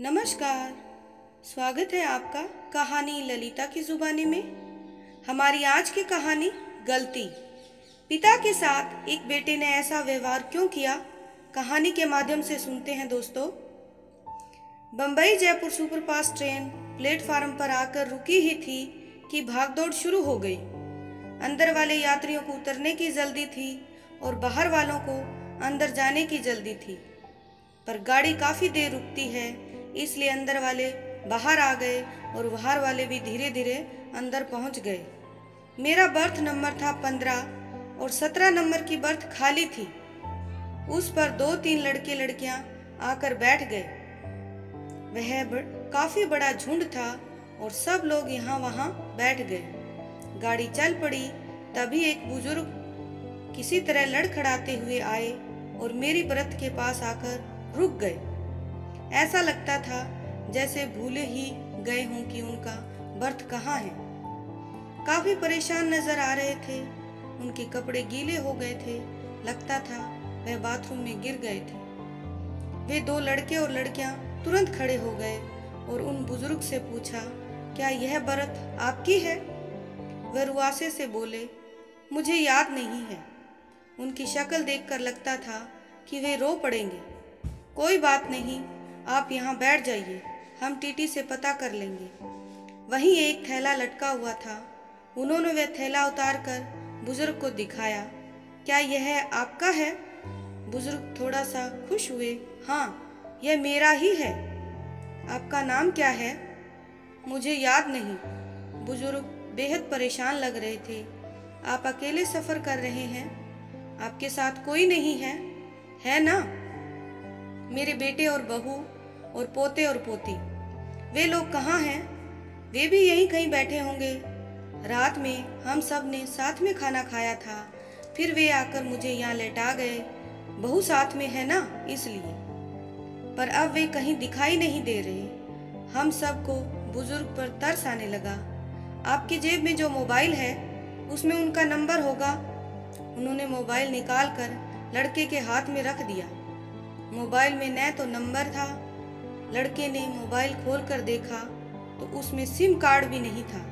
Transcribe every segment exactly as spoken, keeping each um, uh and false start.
नमस्कार। स्वागत है आपका कहानी ललिता की जुबानी में। हमारी आज की कहानी गलती। पिता के साथ एक बेटे ने ऐसा व्यवहार क्यों किया, कहानी के माध्यम से सुनते हैं दोस्तों। Bombay Jaipur superfast train platform पर आकर रुकी ही थी कि भागदौड़ शुरू हो गई। अंदर वाले यात्रियों को उतरने की जल्दी थी और बाहर वालों को अंदर जाने की जल्दी थी, पर गाड़ी काफी देर रुकती है, इसलिए अंदर वाले बाहर आ गए और बाहर वाले भी धीरे धीरे अंदर पहुंच गए। मेरा बर्थ नंबर था पंद्रह और सत्रह नंबर की बर्थ खाली थी। उस पर दो तीन लड़के लड़कियां आकर बैठ गए। वह ब, काफी बड़ा झुंड था और सब लोग यहाँ वहाँ बैठ गए। गाड़ी चल पड़ी। तभी एक बुजुर्ग किसी तरह लड़खड़ाते हुए आए और मेरी बर्थ के पास आकर रुक गए। ऐसा लगता था जैसे भूले ही गए हों कि उनका बर्थ कहाँ है। काफी परेशान नजर आ रहे थे। उनके कपड़े गीले हो गए थे। लगता था वह बाथरूम में गिर गए थे। वे दो लड़के और लड़कियां तुरंत खड़े हो गए और उन बुजुर्ग से पूछा, क्या यह बर्थ आपकी है? वह रुआसे से बोले, मुझे याद नहीं है। उनकी शक्ल देखकर लगता था कि वे रो पड़ेंगे। कोई बात नहीं, आप यहाँ बैठ जाइए, हम टीटी से पता कर लेंगे। वहीं एक थैला लटका हुआ था। उन्होंने वह थैला उतार कर बुजुर्ग को दिखाया। क्या यह आपका है? बुजुर्ग थोड़ा सा खुश हुए। हाँ, यह मेरा ही है। आपका नाम क्या है? मुझे याद नहीं। बुजुर्ग बेहद परेशान लग रहे थे। आप अकेले सफर कर रहे हैं? आपके साथ कोई नहीं है, है ना? मेरे बेटे और बहू और पोते और पोती, वे लोग कहाँ हैं? वे भी यहीं कहीं बैठे होंगे। रात में हम सब ने साथ में खाना खाया था, फिर वे आकर मुझे यहाँ लेटा गए। बहू साथ में है ना, इसलिए। पर अब वे कहीं दिखाई नहीं दे रहे। हम सबको बुजुर्ग पर तरस आने लगा। आपकी जेब में जो मोबाइल है उसमें उनका नंबर होगा। उन्होंने मोबाइल निकाल कर लड़के के हाथ में रख दिया। मोबाइल में न तो नंबर था। लड़के ने मोबाइल खोल कर देखा तो उसमें सिम कार्ड भी नहीं था।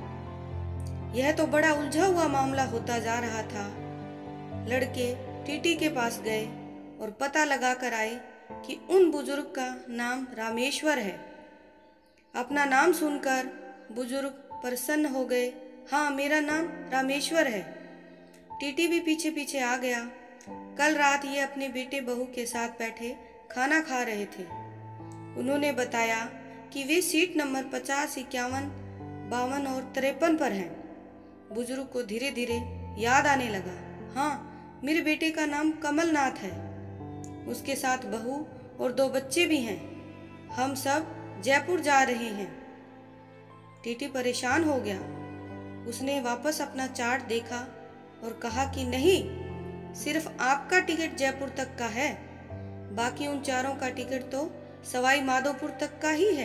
यह तो बड़ा उलझा हुआ मामला होता जा रहा था। लड़के टीटी के पास गए और पता लगा कर आए कि उन बुजुर्ग का नाम रामेश्वर है। अपना नाम सुनकर बुजुर्ग प्रसन्न हो गए। हाँ, मेरा नाम रामेश्वर है। टीटी भी पीछे पीछे आ गया। कल रात ये अपने बेटे बहू के साथ बैठे खाना खा रहे थे। उन्होंने बताया कि वे सीट नंबर पचास, इक्यावन, बावन और तिरपन पर हैं। बुजुर्ग को धीरे धीरे याद आने लगा। हाँ, मेरे बेटे का नाम कमलनाथ है। उसके साथ बहू और दो बच्चे भी हैं। हम सब जयपुर जा रहे हैं। टीटी परेशान हो गया। उसने वापस अपना चार्ट देखा और कहा कि नहीं, सिर्फ आपका टिकट जयपुर तक का है, बाकी उन चारों का टिकट तो सवाई माधोपुर तक का ही है।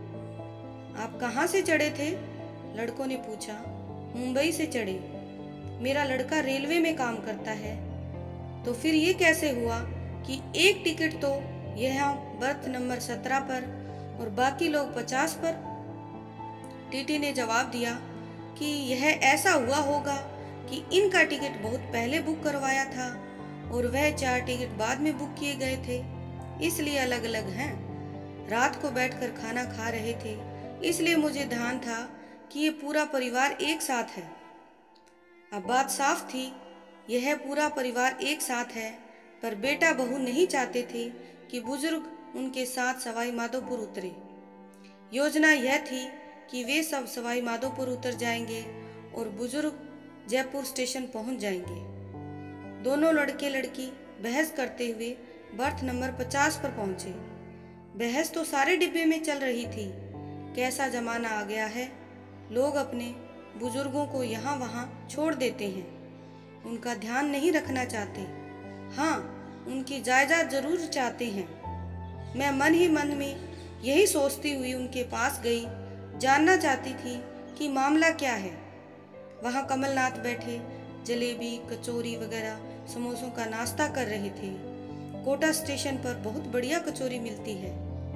आप कहाँ से चढ़े थे? लड़कों ने पूछा। मुंबई से चढ़े। मेरा लड़का रेलवे में काम करता है। तो फिर ये कैसे हुआ कि एक टिकट तो यहाँ बर्थ नंबर सत्रह पर और बाकी लोग पचास पर? टीटी ने जवाब दिया कि यह ऐसा हुआ होगा कि इनका टिकट बहुत पहले बुक करवाया था और वह चार टिकट बाद में बुक किए गए थे, इसलिए अलग अलग हैं। रात को बैठकर खाना खा रहे थे, इसलिए मुझे ध्यान था कि ये पूरा परिवार एक साथ है। अब बात साफ थी, यह पूरा परिवार एक साथ है, पर बेटा बहू नहीं चाहते थे कि बुजुर्ग उनके साथ सवाई माधोपुर उतरे। योजना यह थी कि वे सब सवाई माधोपुर उतर जाएंगे और बुजुर्ग जयपुर स्टेशन पहुंच जाएंगे। दोनों लड़के लड़की बहस करते हुए बर्थ नंबर पचास पर पहुंचे। बहस तो सारे डिब्बे में चल रही थी। कैसा जमाना आ गया है, लोग अपने बुजुर्गों को यहाँ वहाँ छोड़ देते हैं, उनका ध्यान नहीं रखना चाहते। हाँ, उनकी जायदाद जरूर चाहते हैं। मैं मन ही मन में यही सोचती हुई उनके पास गई। जानना चाहती थी कि मामला क्या है। वहाँ कमलनाथ बैठे जलेबी, कचौरी वगैरह समोसों का नाश्ता कर रहे थे। कोटा स्टेशन पर बहुत बढ़िया कचौरी मिलती है।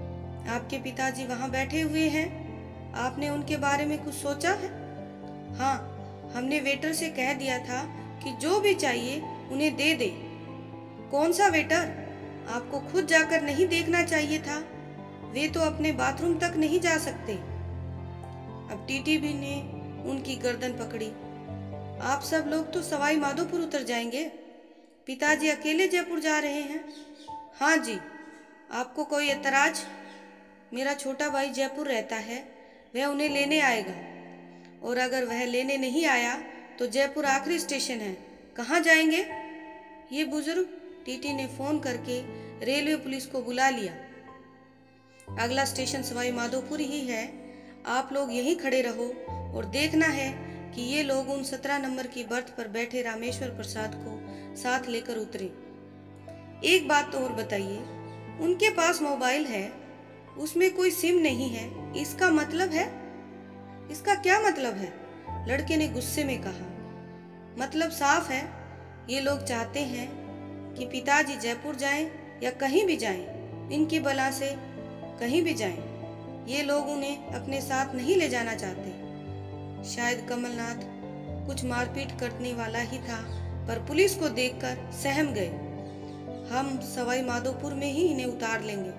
आपके पिताजी वहाँ बैठे हुए हैं, आपने उनके बारे में कुछ सोचा है? हाँ, हमने वेटर से कह दिया था कि जो भी चाहिए उन्हें दे दे। कौन सा वेटर? आपको खुद जाकर नहीं देखना चाहिए था? वे तो अपने बाथरूम तक नहीं जा सकते। अब टीटीवी ने उनकी गर्दन पकड़ी। आप सब लोग तो सवाई माधोपुर उतर जाएंगे। पिताजी अकेले जयपुर जा रहे हैं? हाँ जी। आपको कोई एतराज? मेरा छोटा भाई जयपुर रहता है, वह उन्हें लेने आएगा। और अगर वह लेने नहीं आया तो जयपुर आखिरी स्टेशन है, कहाँ जाएंगे? ये बुजुर्ग टीटी ने फोन करके रेलवे पुलिस को बुला लिया। अगला स्टेशन सवाई माधोपुर ही है, आप लोग यहीं खड़े रहो और देखना है कि ये लोग उन सत्रह नंबर की बर्थ पर बैठे रामेश्वर प्रसाद को साथ लेकर उतरे। एक बात तो और बताइए, उनके पास मोबाइल है, उसमें कोई सिम नहीं है, इसका मतलब है? इसका क्या मतलब है? लड़के ने गुस्से में कहा। मतलब साफ है, ये लोग चाहते हैं कि पिताजी जयपुर जाएं या कहीं भी जाएं, इनकी बला से कहीं भी जाएं, ये लोग उन्हें अपने साथ नहीं ले जाना चाहते। शायद कमलनाथ कुछ मारपीट करने वाला ही था, पर पुलिस को देखकर सहम गए। हम सवाई माधोपुर में ही इन्हें उतार लेंगे।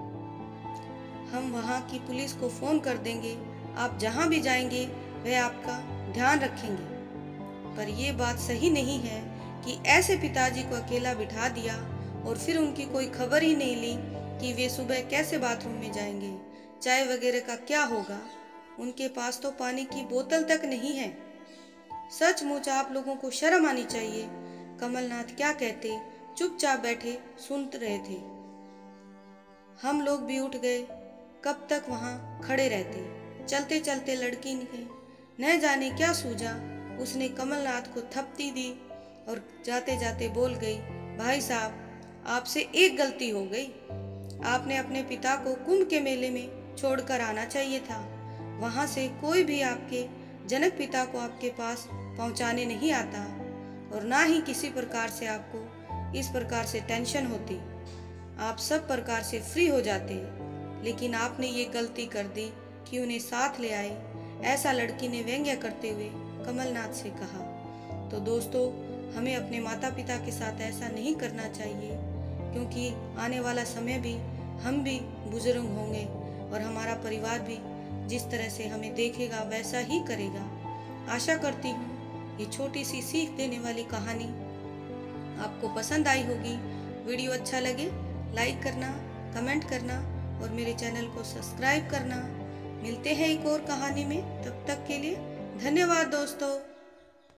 हम वहाँ की पुलिस को फोन कर देंगे, आप जहाँ भी जाएंगे वह आपका ध्यान रखेंगे। पर यह बात सही नहीं है कि ऐसे पिताजी को अकेला बिठा दिया और फिर उनकी कोई खबर ही नहीं ली कि वे सुबह कैसे बाथरूम में जाएंगे, चाय वगैरह का क्या होगा। उनके पास तो पानी की बोतल तक नहीं है। सचमुच आप लोगों को शर्म आनी चाहिए। कमलनाथ क्या कहते, चुपचाप बैठे सुन रहे थे। हम लोग भी उठ गए। कब तक वहां खड़े रहते? चलते चलते लड़की ने न जाने क्या सूझा, उसने कमलनाथ को थपकी दी और जाते जाते बोल गई, भाई साहब, आपसे एक गलती हो गई। आपने अपने पिता को कुंभ के मेले में छोड़कर आना चाहिए था। वहां से कोई भी आपके जनक पिता को आपके पास पहुंचाने नहीं आता, और ना ही किसी प्रकार से आपको इस प्रकार से टेंशन होती। आप सब प्रकार से फ्री हो जाते, लेकिन आपने ये गलती कर दी कि उन्हें साथ ले आए। ऐसा लड़की ने व्यंग्य करते हुए कमलनाथ से कहा। तो दोस्तों, हमें अपने माता पिता के साथ ऐसा नहीं करना चाहिए, क्योंकि आने वाला समय भी हम भी बुजुर्ग होंगे और हमारा परिवार भी जिस तरह से हमें देखेगा वैसा ही करेगा। आशा करती हूँ ये छोटी सी सीख देने वाली कहानी आपको पसंद आई होगी। वीडियो अच्छा लगे लाइक करना, कमेंट करना और मेरे चैनल को सब्सक्राइब करना। मिलते हैं एक और कहानी में, तब तक के लिए धन्यवाद दोस्तों।